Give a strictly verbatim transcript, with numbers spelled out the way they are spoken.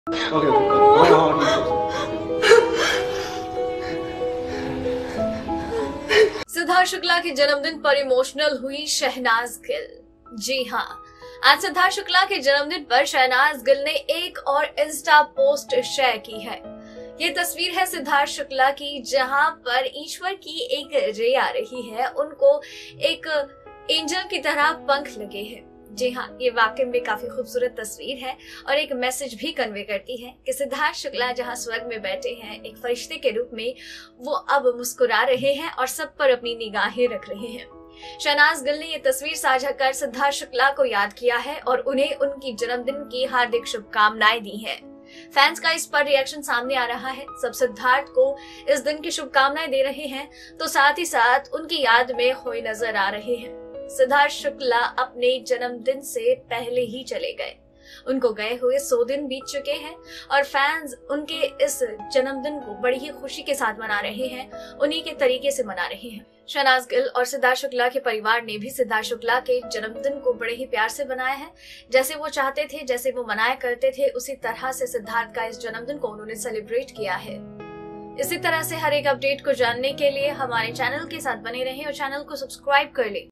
Okay okay हाँ हाँ सिद्धार्थ शुक्ला के जन्मदिन पर इमोशनल हुई शहनाज गिल। जी हाँ, आज सिद्धार्थ शुक्ला के जन्मदिन पर शहनाज गिल ने एक और इंस्टा पोस्ट शेयर की है। ये तस्वीर है सिद्धार्थ शुक्ला की, जहां पर ईश्वर की एक रे आ रही है, उनको एक एंजल की तरह पंख लगे हैं। जी हाँ, ये वाकई में काफी खूबसूरत तस्वीर है और एक मैसेज भी कन्वे करती है कि सिद्धार्थ शुक्ला जहाँ स्वर्ग में बैठे हैं एक फरिश्ते के रूप में, वो अब मुस्कुरा रहे हैं और सब पर अपनी निगाहें रख रहे हैं। शहनाज गिल ने ये तस्वीर साझा कर सिद्धार्थ शुक्ला को याद किया है और उन्हें उनकी जन्मदिन की हार्दिक शुभकामनाएं दी हैं। फैंस का इस पर रिएक्शन सामने आ रहा है। सब सिद्धार्थ को इस दिन की शुभकामनाएं दे रहे हैं, तो साथ ही साथ उनकी याद में खोए नजर आ रहे हैं। सिद्धार्थ शुक्ला अपने जन्मदिन से पहले ही चले गए, उनको गए हुए सौ दिन बीत चुके हैं और फैंस उनके इस जन्मदिन को बड़ी ही खुशी के साथ मना रहे हैं, उन्हीं के तरीके से मना रहे हैं। शहनाज गिल और सिद्धार्थ शुक्ला के परिवार ने भी सिद्धार्थ शुक्ला के जन्मदिन को बड़े ही प्यार से बनाया है। जैसे वो चाहते थे, जैसे वो मनाया करते थे, उसी तरह से सिद्धार्थ का इस जन्मदिन को उन्होंने सेलिब्रेट किया है। इसी तरह से हर एक अपडेट को जानने के लिए हमारे चैनल के साथ बने रहें और चैनल को सब्सक्राइब कर लें।